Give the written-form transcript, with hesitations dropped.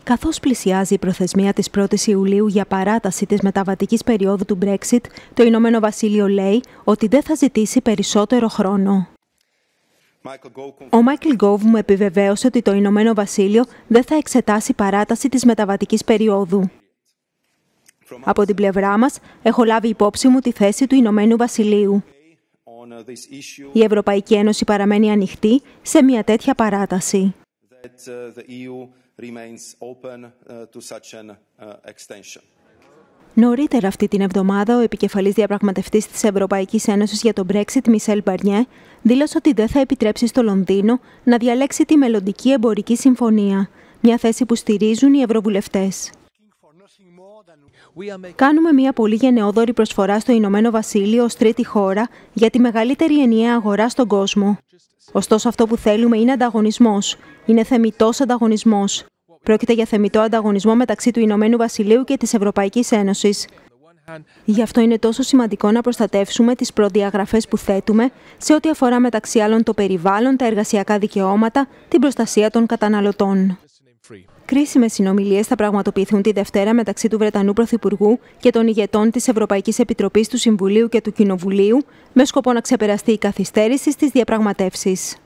Καθώς πλησιάζει η προθεσμία της 1ης Ιουλίου για παράταση της μεταβατικής περίοδου του Brexit, το Ηνωμένο Βασίλειο λέει ότι δεν θα ζητήσει περισσότερο χρόνο. Ο Μάικλ Γκόβ μου επιβεβαίωσε ότι το Ηνωμένο Βασίλειο δεν θα εξετάσει παράταση της μεταβατικής περίοδου. Από την πλευρά μας, έχω λάβει υπόψη μου τη θέση του Ηνωμένου Βασιλείου. Η Ευρωπαϊκή Ένωση παραμένει ανοιχτή σε μια τέτοια παράταση. Νωρίτερα αυτή την εβδομάδα, ο επικεφαλής διαπραγματευτής της Ευρωπαϊκής Ένωσης για το Brexit, Μισελ Μπαρνιέ, δήλωσε ότι δεν θα επιτρέψει στο Λονδίνο να διαλέξει τη μελλοντική εμπορική συμφωνία, μια θέση που στηρίζουν οι ευρωβουλευτές. Κάνουμε μια πολύ γενναιόδορη προσφορά στο Ηνωμένο Βασίλειο ως τρίτη χώρα για τη μεγαλύτερη ενιαία αγορά στον κόσμο. Ωστόσο, αυτό που θέλουμε είναι ανταγωνισμός. Είναι θεμιτός ανταγωνισμός. Πρόκειται για θεμιτό ανταγωνισμό μεταξύ του Ηνωμένου Βασιλείου και της Ευρωπαϊκής Ένωσης. Γι' αυτό είναι τόσο σημαντικό να προστατεύσουμε τις προδιαγραφές που θέτουμε σε ό,τι αφορά μεταξύ άλλων το περιβάλλον, τα εργασιακά δικαιώματα, την προστασία των καταναλωτών. Κρίσιμες συνομιλίες θα πραγματοποιηθούν τη Δευτέρα μεταξύ του Βρετανού Πρωθυπουργού και των ηγετών της Ευρωπαϊκής Επιτροπής, του Συμβουλίου και του Κοινοβουλίου, με σκοπό να ξεπεραστεί η καθυστέρηση στις διαπραγματεύσεις.